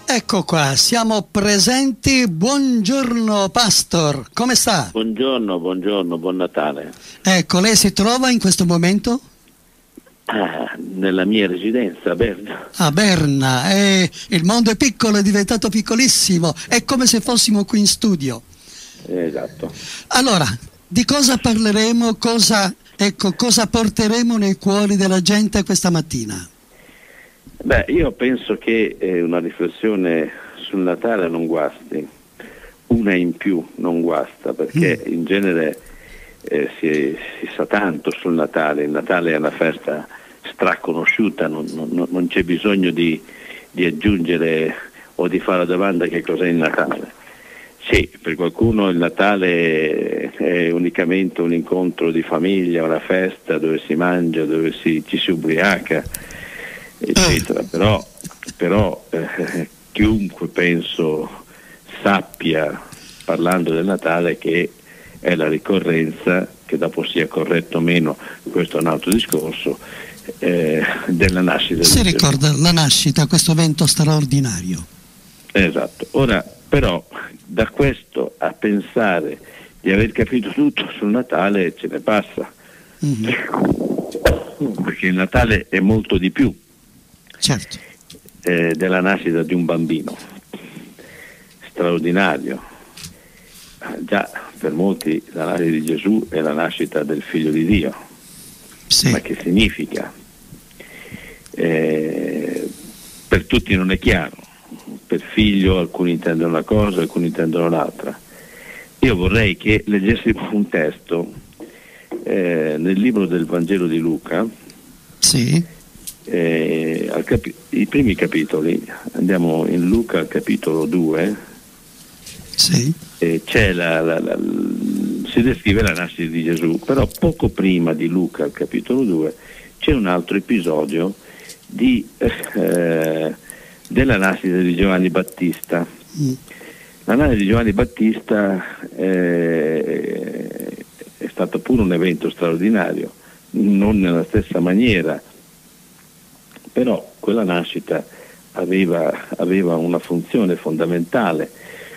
Ecco qua, siamo presenti. Buongiorno Pastor, come sta? Buongiorno, buon Natale. Ecco, lei si trova in questo momento? Nella mia residenza a Berna. A Berna, il mondo è piccolo, è diventato piccolissimo, è come se fossimo qui in studio. Esatto. Allora, di cosa parleremo, cosa porteremo nei cuori della gente questa mattina? Beh, io penso che una riflessione sul Natale non guasti, una in più non guasta, perché in genere si sa tanto sul Natale. Il Natale è una festa straconosciuta, non c'è bisogno di aggiungere o di fare la domanda che cos'è il Natale. Sì, per qualcuno il Natale è unicamente un incontro di famiglia, una festa dove si mangia, dove ci si ubriaca, eccetera. Però chiunque penso sappia, parlando del Natale, che è la ricorrenza, che dopo sia corretto o meno, questo è un altro discorso, della nascita. Si ricorda la nascita, questo evento straordinario. Esatto. Ora però da questo a pensare di aver capito tutto sul Natale ce ne passa, perché il Natale è molto di più. Certo. Della nascita di un bambino straordinario. Già per molti la nascita di Gesù è la nascita del figlio di Dio. Sì. Ma che significa? Per tutti non è chiaro. Per figlio alcuni intendono una cosa, alcuni intendono l'altra. Io vorrei che leggessimo un testo nel libro del Vangelo di Luca. Sì. I primi capitoli, andiamo in Luca al capitolo 2. Sì. C'è si descrive la nascita di Gesù, però poco prima di Luca al capitolo 2 c'è un altro episodio della nascita di Giovanni Battista. La nascita di Giovanni Battista è stato pure un evento straordinario, non nella stessa maniera, però quella nascita aveva una funzione fondamentale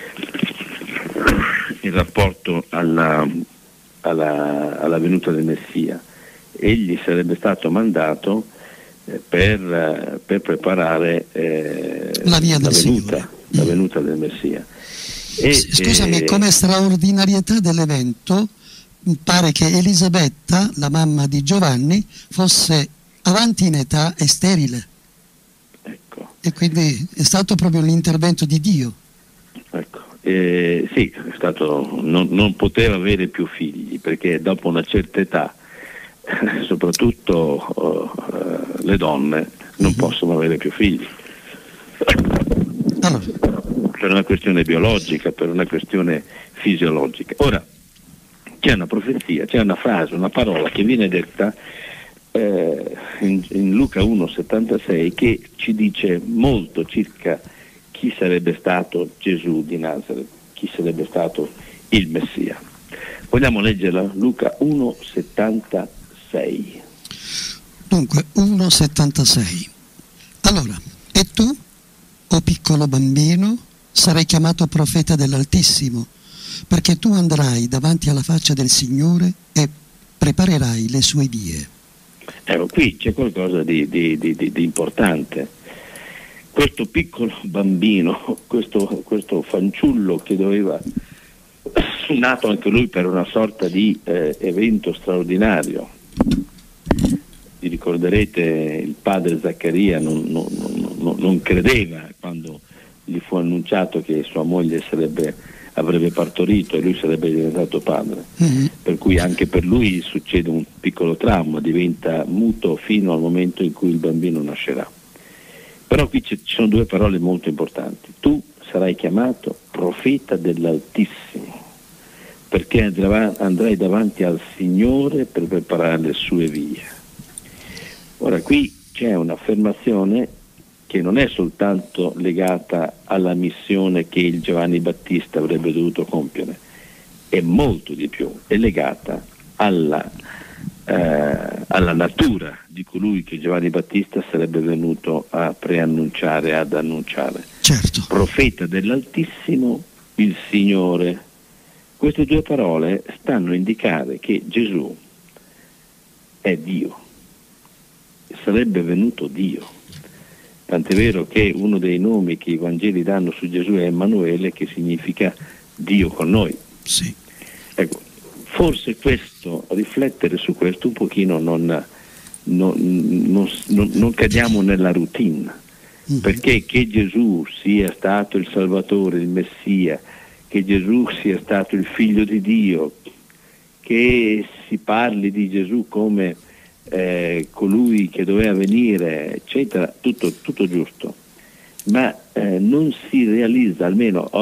in rapporto alla venuta del Messia. Egli sarebbe stato mandato per preparare la via del la venuta del Messia. Scusami, come straordinarietà dell'evento pare che Elisabetta, la mamma di Giovanni, fosse avanti in età e sterile. Ecco. E quindi è stato proprio l'intervento di Dio. Ecco. Sì, è stato, non poteva avere più figli, perché dopo una certa età soprattutto le donne non possono avere più figli. Allora. Per una questione biologica, per una questione fisiologica. Ora, c'è una profezia, c'è una frase, una parola che viene detta in Luca 1,76 che ci dice molto circa chi sarebbe stato Gesù di Nazaret, chi sarebbe stato il Messia. Vogliamo leggerla? Luca 1,76. Dunque, 1,76. Allora, e tu, o piccolo bambino, sarai chiamato profeta dell'Altissimo, perché tu andrai davanti alla faccia del Signore e preparerai le sue vie. Ecco, qui c'è qualcosa di importante. Questo piccolo bambino, questo fanciullo che doveva, nato anche lui per una sorta di evento straordinario. Vi ricorderete, il padre Zaccaria non credeva quando gli fu annunciato che sua moglie avrebbe partorito e lui sarebbe diventato padre. Per cui anche per lui succede un piccolo trauma, diventa muto fino al momento in cui il bambino nascerà. Però qui ci sono due parole molto importanti. Tu sarai chiamato profeta dell'Altissimo, perché andrai davanti al Signore per preparare le sue vie. Ora qui c'è un'affermazione che non è soltanto legata alla missione che il Giovanni Battista avrebbe dovuto compiere, è molto di più, è legata alla alla natura di colui che Giovanni Battista sarebbe venuto a preannunciare, ad annunciare. Certo. Profeta dell'Altissimo, il Signore. Queste due parole stanno a indicare che Gesù è Dio, sarebbe venuto Dio. Tant'è vero che uno dei nomi che i Vangeli danno su Gesù è Emanuele, che significa Dio con noi. Sì. Ecco, forse questo, riflettere su questo un pochino, non cadiamo nella routine, perché che Gesù sia stato il Salvatore, il Messia, che Gesù sia stato il Figlio di Dio, che si parli di Gesù come colui che doveva venire, eccetera, tutto giusto, ma non si realizza, almeno ho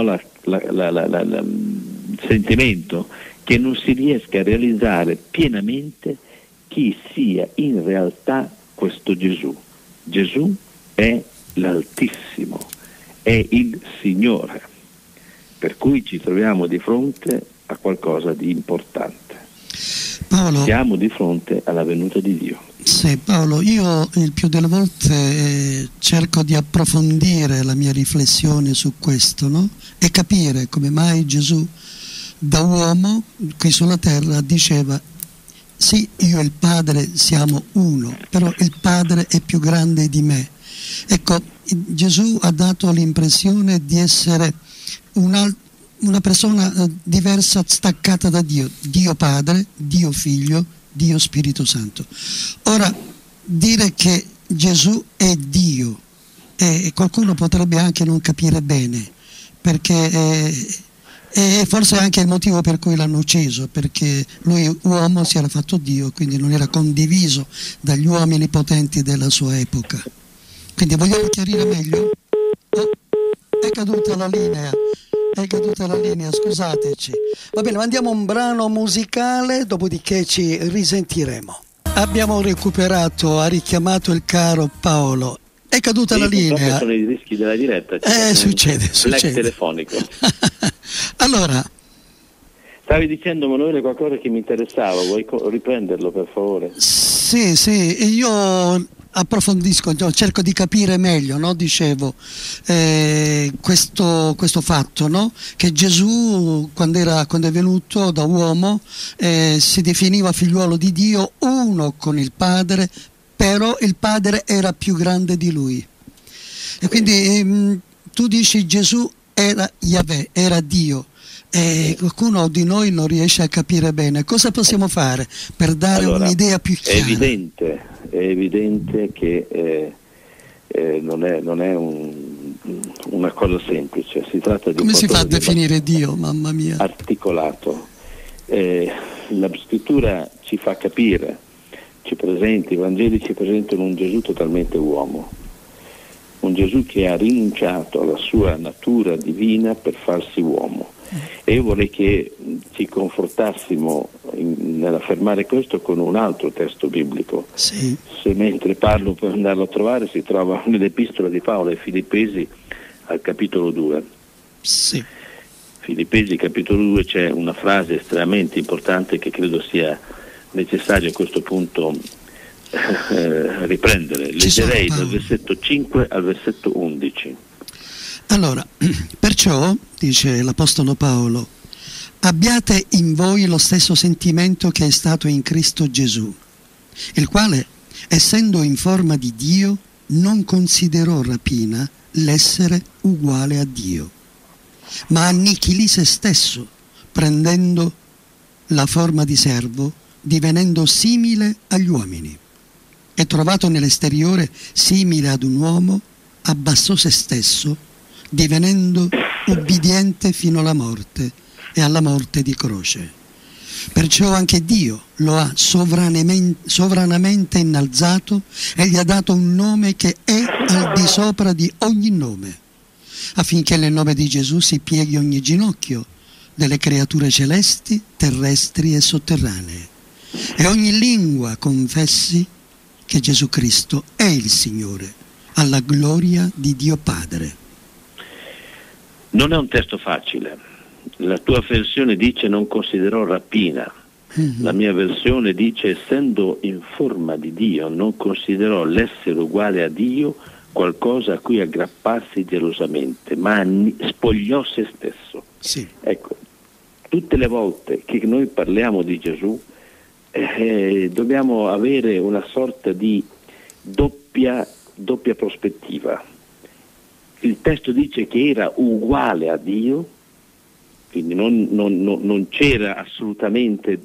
il sentimento che non si riesca a realizzare pienamente chi sia in realtà questo Gesù. Gesù è l'Altissimo, è il Signore, per cui ci troviamo di fronte a qualcosa di importante. Paolo, siamo di fronte alla venuta di Dio. Sì, Paolo, io il più delle volte cerco di approfondire la mia riflessione su questo, no? E capire come mai Gesù da uomo qui sulla terra diceva: sì, io e il Padre siamo uno, però il Padre è più grande di me. Ecco, Gesù ha dato l'impressione di essere una persona diversa, staccata da Dio, Dio Padre, Dio Figlio, Dio Spirito Santo. Ora, dire che Gesù è Dio, qualcuno potrebbe anche non capire bene, perché è forse anche il motivo per cui l'hanno ucciso, perché lui uomo si era fatto Dio, quindi non era condiviso dagli uomini potenti della sua epoca. Quindi vogliamo chiarire meglio? Oh, è caduta la linea, scusateci. Va bene, mandiamo un brano musicale, dopodiché ci risentiremo. Abbiamo recuperato, ha richiamato il caro Paolo. È caduta la linea. Sono i rischi della diretta. Succede. Telefonico. Allora. Stavi dicendo, Emanuele, qualcosa che mi interessava, vuoi riprenderlo per favore? Sì, io approfondisco, cerco di capire meglio, no? Dicevo, questo fatto, no? Che Gesù quando è venuto da uomo si definiva figliuolo di Dio, uno con il Padre, però il Padre era più grande di lui. E quindi tu dici Gesù era Yahweh, era Dio. E qualcuno di noi non riesce a capire bene. Cosa possiamo fare per dare un'idea più chiara? È evidente che non è una cosa semplice, si tratta di come si fa a definire Dio, mamma mia? Articolato. La scrittura ci fa capire, i Vangeli ci presentano un Gesù totalmente uomo, un Gesù che ha rinunciato alla sua natura divina per farsi uomo. E io vorrei che ci confortassimo nell'affermare questo con un altro testo biblico. Sì. Se mentre parlo per andarlo a trovare si trova nell'epistola di Paolo ai Filippesi al capitolo 2. Sì. Filippesi capitolo 2 c'è una frase estremamente importante che credo sia necessario a questo punto riprendere. Leggerei dal versetto 5 al versetto 11. Allora, perciò, dice l'Apostolo Paolo, abbiate in voi lo stesso sentimento che è stato in Cristo Gesù, il quale, essendo in forma di Dio, non considerò rapina l'essere uguale a Dio, ma annichilì se stesso, prendendo la forma di servo, divenendo simile agli uomini, e trovato nell'esteriore simile ad un uomo, abbassò se stesso, divenendo ubbidiente fino alla morte e alla morte di croce. Perciò anche Dio lo ha sovranamente innalzato e gli ha dato un nome che è al di sopra di ogni nome, affinché nel nome di Gesù si pieghi ogni ginocchio delle creature celesti, terrestri e sotterranee, e ogni lingua confessi che Gesù Cristo è il Signore, alla gloria di Dio Padre. Non è un testo facile. La tua versione dice non considerò rapina. La mia versione dice: essendo in forma di Dio, non considerò l'essere uguale a Dio qualcosa a cui aggrapparsi gelosamente, ma spogliò se stesso. Sì. Ecco, tutte le volte che noi parliamo di Gesù dobbiamo avere una sorta di doppia prospettiva. Il testo dice che era uguale a Dio, quindi non c'è assolutamente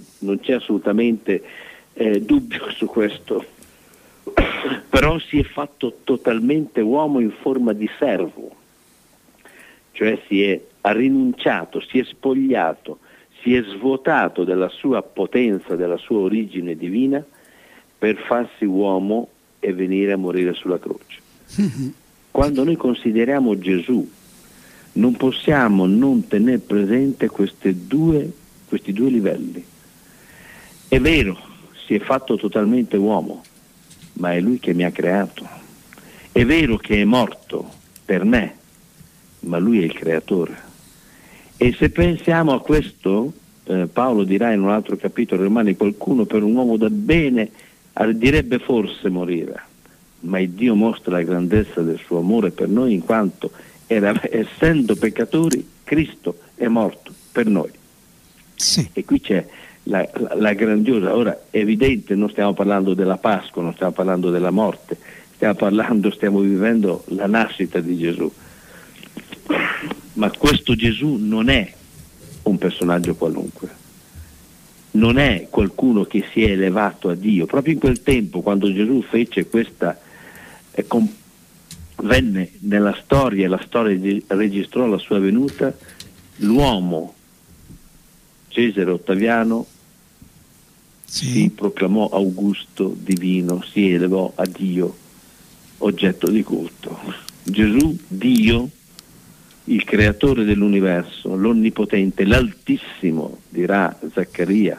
dubbio su questo, però si è fatto totalmente uomo in forma di servo, cioè ha rinunciato, si è spogliato, si è svuotato della sua potenza, della sua origine divina, per farsi uomo e venire a morire sulla croce. Quando noi consideriamo Gesù, non possiamo non tenere presente questi due livelli. È vero, si è fatto totalmente uomo, ma è Lui che mi ha creato. È vero che è morto per me, ma Lui è il creatore. E se pensiamo a questo, Paolo dirà in un altro capitolo Romani: qualcuno per un uomo da bene direbbe forse morire, ma il Dio mostra la grandezza del suo amore per noi, in quanto essendo peccatori Cristo è morto per noi. Sì. E qui c'è la grandiosa, ora è evidente, non stiamo parlando della Pasqua, non stiamo parlando della morte, stiamo vivendo la nascita di Gesù. Ma questo Gesù non è un personaggio qualunque, non è qualcuno che si è elevato a Dio. Proprio in quel tempo, quando Gesù fece questa, venne nella storia, la storia registrò la sua venuta, l'uomo Cesare Ottaviano si proclamò Augusto divino, si elevò a Dio, oggetto di culto. Gesù, Dio, il creatore dell'universo, l'onnipotente, l'altissimo, dirà Zaccaria,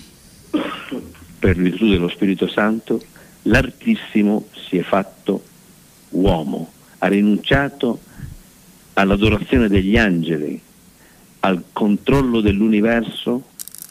per virtù dello Spirito Santo, l'altissimo si è fatto uomo, ha rinunciato all'adorazione degli angeli, al controllo dell'universo,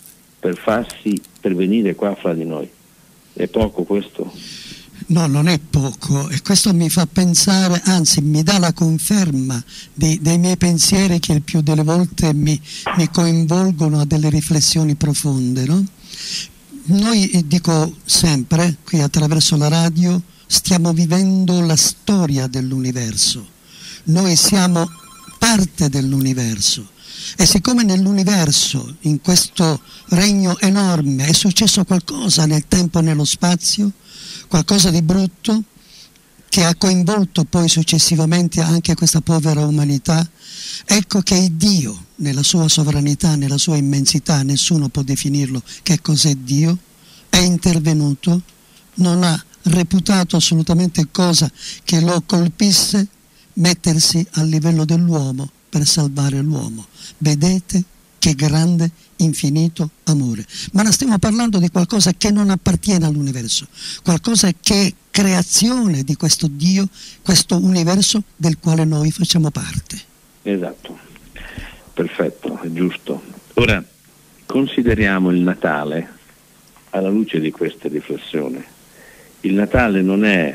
per venire qua fra di noi. È poco questo? No, non è poco, e questo mi fa pensare, anzi mi dà la conferma dei miei pensieri che il più delle volte mi coinvolgono a delle riflessioni profonde, no? Noi, dico sempre, qui attraverso la radio, stiamo vivendo la storia dell'universo. Noi siamo parte dell'universo. E siccome nell'universo, in questo regno enorme, è successo qualcosa nel tempo e nello spazio, qualcosa di brutto, che ha coinvolto poi successivamente anche questa povera umanità, ecco che Dio, nella sua sovranità, nella sua immensità, nessuno può definirlo che cos'è Dio, è intervenuto, non ha reputato assolutamente cosa che lo colpisse mettersi a livello dell'uomo per salvare l'uomo. Vedete che grande, infinito amore. Ma non stiamo parlando di qualcosa che non appartiene all'universo, qualcosa che è creazione di questo Dio, questo universo del quale noi facciamo parte. Esatto, perfetto, è giusto. Ora consideriamo il Natale alla luce di queste riflessioni. Il Natale non è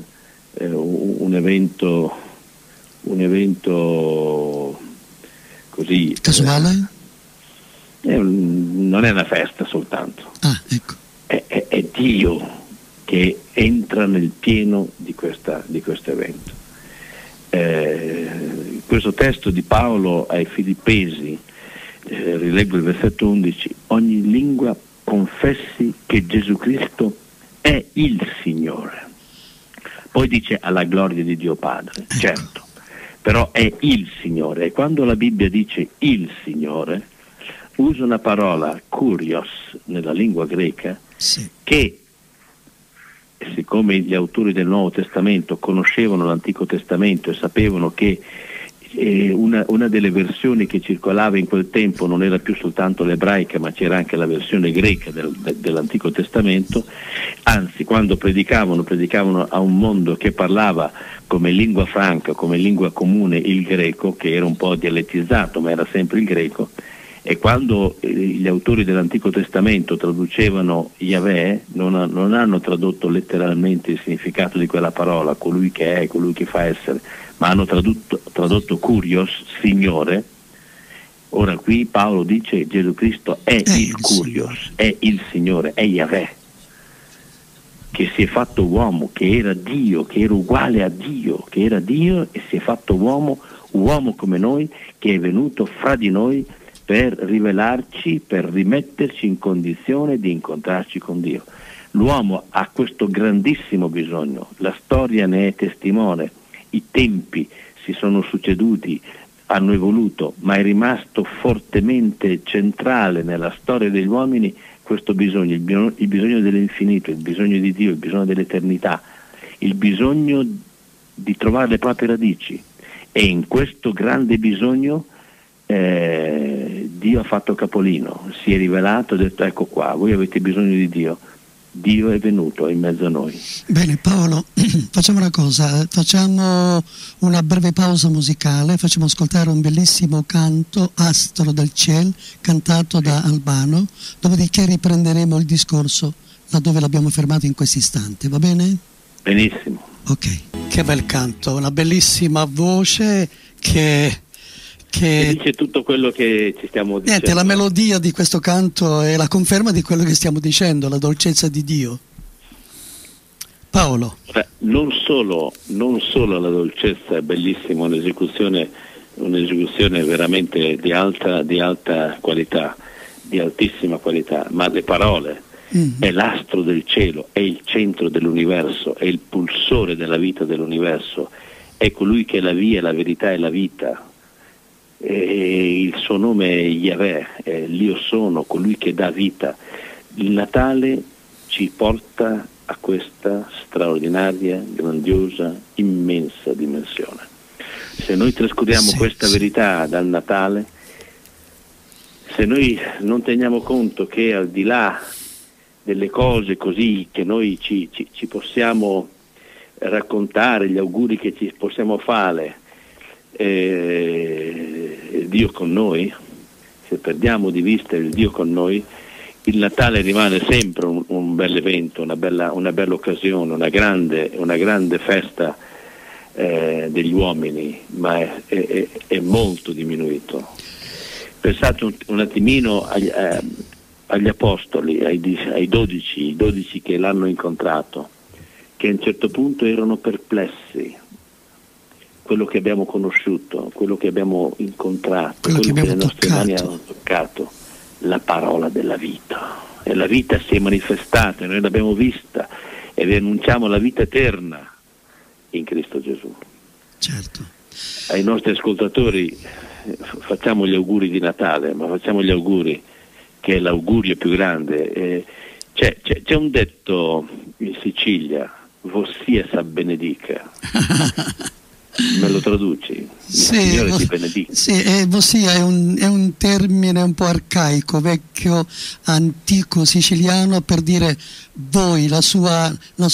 un evento così casuale? Non è una festa soltanto. Ecco. È Dio che entra nel pieno di questo evento. Questo testo di Paolo ai Filippesi, rileggo il versetto 11: ogni lingua confessi che Gesù Cristo è il Signore. Poi dice alla gloria di Dio Padre, ecco. Certo, però è il Signore. E quando la Bibbia dice il Signore, usa una parola, kurios, nella lingua greca, sì, che, siccome gli autori del Nuovo Testamento conoscevano l'Antico Testamento e sapevano che una delle versioni che circolava in quel tempo non era più soltanto l'ebraica, ma c'era anche la versione greca dell'Antico Testamento, anzi quando predicavano a un mondo che parlava come lingua franca, come lingua comune il greco, che era un po' dialettizzato ma era sempre il greco, E quando gli autori dell'Antico Testamento traducevano Yahweh, non hanno tradotto letteralmente il significato di quella parola, colui che è, colui che fa essere, ma hanno tradotto Kurios, Signore. Ora qui Paolo dice che Gesù Cristo è il Kurios, è il Signore, è Yahweh, che si è fatto uomo, che era Dio, che era uguale a Dio, che era Dio e si è fatto uomo come noi, che è venuto fra di noi per rivelarci, per rimetterci in condizione di incontrarci con Dio. L'uomo ha questo grandissimo bisogno, la storia ne è testimone, i tempi si sono succeduti, hanno evoluto, ma è rimasto fortemente centrale nella storia degli uomini questo bisogno, il bisogno dell'infinito, il bisogno di Dio, il bisogno dell'eternità, il bisogno di trovare le proprie radici. E in questo grande bisogno Dio ha fatto capolino, si è rivelato e ha detto: ecco qua, voi avete bisogno di Dio, Dio è venuto in mezzo a noi. Bene Paolo, facciamo una cosa, facciamo una breve pausa musicale, facciamo ascoltare un bellissimo canto, Astro del Ciel, cantato da Albano, dopodiché riprenderemo il discorso laddove l'abbiamo fermato in questo istante, va bene? Benissimo. Ok, che bel canto, una bellissima voce che dice tutto quello che ci stiamo dicendo. Niente, la melodia di questo canto è la conferma di quello che stiamo dicendo, la dolcezza di Dio. Paolo. Non solo la dolcezza è bellissima, un'esecuzione veramente di alta qualità, di altissima qualità, ma le parole, è l'astro del cielo, è il centro dell'universo, è il pulsore della vita dell'universo, è colui che è la via, la verità e la vita. E il suo nome è Yahweh, l'Io sono, colui che dà vita. Il Natale ci porta a questa straordinaria, grandiosa, immensa dimensione. Se noi trascuriamo questa verità dal Natale, se noi non teniamo conto che al di là delle cose così che noi ci possiamo raccontare, gli auguri che ci possiamo fare, Dio con noi, se perdiamo di vista il Dio con noi, il Natale rimane sempre un bel evento, una bella occasione, una grande festa degli uomini, ma è molto diminuito. Pensate un attimino agli apostoli, ai 12, i 12 che l'hanno incontrato, che a un certo punto erano perplessi. Quello che abbiamo conosciuto, quello che abbiamo incontrato, quello che le nostre mani hanno toccato, la parola della vita. E la vita si è manifestata, e noi l'abbiamo vista, e vi annunciamo la vita eterna in Cristo Gesù. Certo. Ai nostri ascoltatori facciamo gli auguri di Natale, ma facciamo gli auguri, che è l'augurio più grande. C'è un detto in Sicilia: Vossia sa benedica. Me lo traduci? Sì, Signore ti benedica. Sì, Vossia è un termine un po' arcaico, vecchio, antico siciliano per dire voi, la sua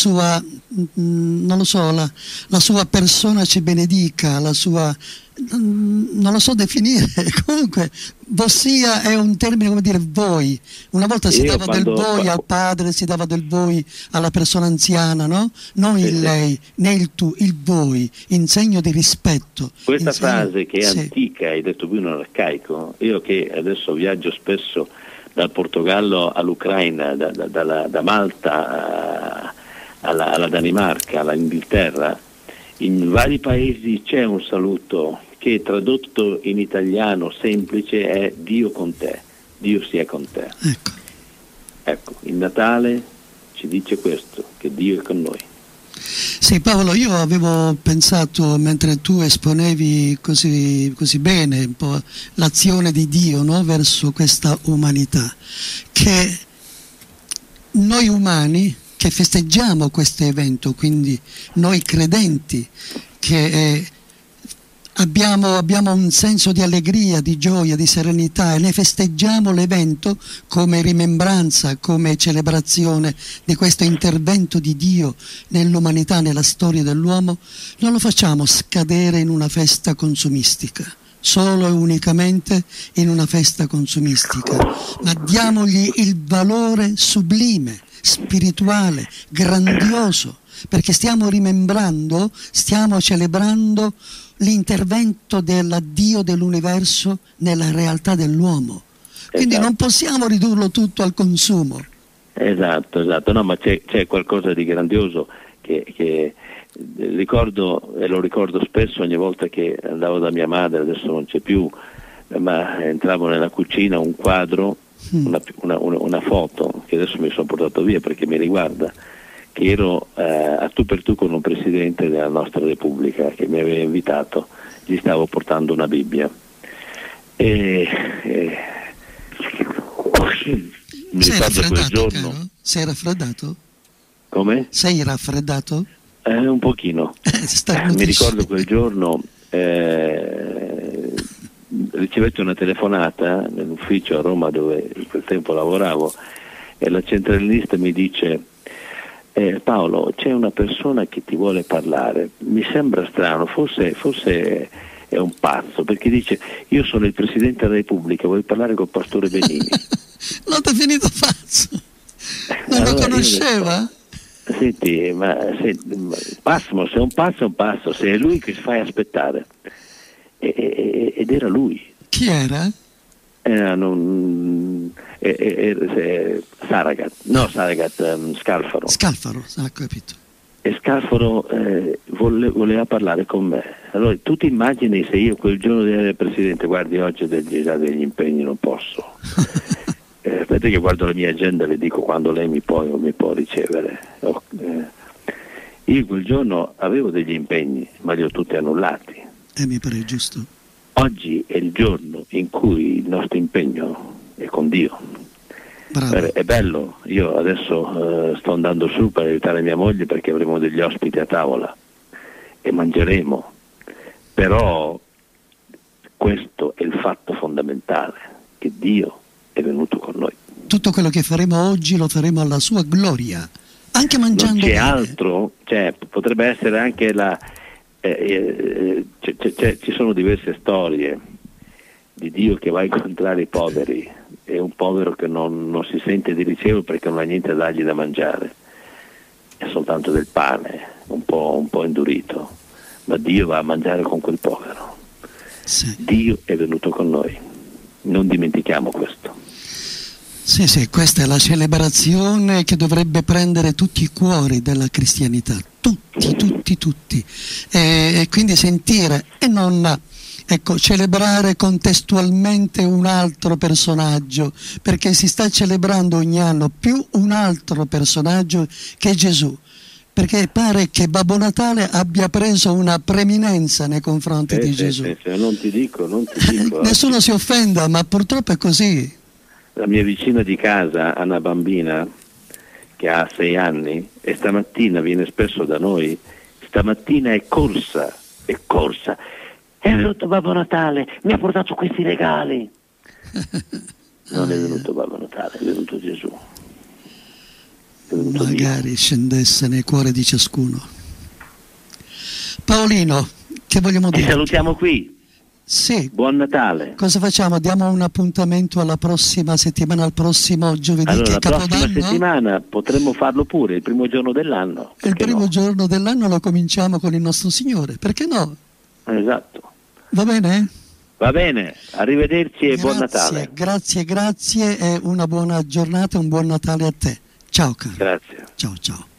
non lo so, la sua persona ci benedica, la sua, non lo so definire, comunque Vossia è un termine come dire voi. Una volta si dava del voi al padre, si dava del voi alla persona anziana, no? Non il lei, né il tu, il voi, in segno di rispetto. Questa frase che è antica, hai detto più non arcaico, io che adesso viaggio spesso dal Portogallo all'Ucraina, da Malta alla Danimarca, all'Inghilterra, in vari paesi c'è un saluto che tradotto in italiano semplice è Dio con te, Dio sia con te. Ecco, il Natale ci dice questo, che Dio è con noi. Sì, Paolo, io avevo pensato, mentre tu esponevi così bene un po' l'azione di Dio, no, verso questa umanità, che noi umani che festeggiamo questo evento, quindi noi credenti che abbiamo un senso di allegria, di gioia, di serenità e ne festeggiamo l'evento come rimembranza, come celebrazione di questo intervento di Dio nell'umanità, nella storia dell'uomo, non lo facciamo scadere in una festa consumistica, solo e unicamente in una festa consumistica, ma diamogli il valore sublime, spirituale, grandioso, perché stiamo rimembrando, stiamo celebrando l'intervento dell'Addio dell'universo nella realtà dell'uomo. Quindi non possiamo ridurlo tutto al consumo. Esatto, no, ma c'è qualcosa di grandioso che ricordo, e lo ricordo spesso ogni volta che andavo da mia madre, adesso non c'è più, ma entravo nella cucina, un quadro, una foto che adesso mi sono portato via perché mi riguarda, che ero a tu per tu con un presidente della nostra Repubblica che mi aveva invitato, gli stavo portando una Bibbia mi ricordo quel giorno. Caro? Sei raffreddato? Come? Sei raffreddato? Un pochino. Mi ricordo quel giorno ricevetti una telefonata nell'ufficio a Roma dove in quel tempo lavoravo e la centralinista mi dice Paolo, c'è una persona che ti vuole parlare, mi sembra strano, forse è un pazzo, perché dice io sono il Presidente della Repubblica, vuoi parlare col Pastore Benini? L'ho definito pazzo, non allora, lo conosceva? Senti, Passimo, se è un pazzo è un pazzo, se è lui che si fa aspettare. Ed era lui. Chi era? Scalfaro. Scalfaro, ho capito. E Scalfaro voleva parlare con me. Allora tu ti immagini se io quel giorno di essere presidente, guardi oggi ho degli impegni, non posso. Aspetta che guardo la mia agenda e le dico quando lei mi può ricevere. Io quel giorno avevo degli impegni, ma li ho tutti annullati. Mi pare giusto. Oggi è il giorno in cui il nostro impegno è con Dio. Bravo. È bello, io adesso sto andando su per aiutare mia moglie perché avremo degli ospiti a tavola e mangeremo, però questo è il fatto fondamentale, che Dio è venuto con noi. Tutto quello che faremo oggi lo faremo alla sua gloria, anche mangiando. Non c'è bene. altro, potrebbe essere anche ci sono diverse storie di Dio che va a incontrare i poveri e un povero che non si sente di ricevere perché non ha niente da dargli da mangiare, è soltanto del pane un po' indurito, ma Dio va a mangiare con quel povero. Sì. Dio è venuto con noi, non dimentichiamo questo. Sì, questa è la celebrazione che dovrebbe prendere tutti i cuori della cristianità, tutti, e quindi sentire e non celebrare contestualmente un altro personaggio, perché si sta celebrando ogni anno più un altro personaggio che è Gesù, perché pare che Babbo Natale abbia preso una preeminenza nei confronti di Gesù. Non ti dico. Nessuno si offenda, ma purtroppo è così. La mia vicina di casa ha una bambina che ha 6 anni e stamattina viene spesso da noi, stamattina è corsa, è venuto Babbo Natale, mi ha portato questi regali. Non è venuto Babbo Natale, è venuto Gesù. Magari Dio scendesse nel cuore di ciascuno. Paolino, che vogliamo dire? Ci salutiamo qui. Sì. Buon Natale. Cosa facciamo? Diamo un appuntamento alla prossima settimana, al prossimo giovedì, allora, che è Capodanno? La prossima settimana potremmo farlo pure, il primo giorno dell'anno. Il primo giorno dell'anno lo cominciamo con il nostro Signore, perché no? Esatto. Va bene? Va bene, arrivederci e buon Natale. Grazie e una buona giornata, un buon Natale a te. Ciao caro. Grazie. Ciao.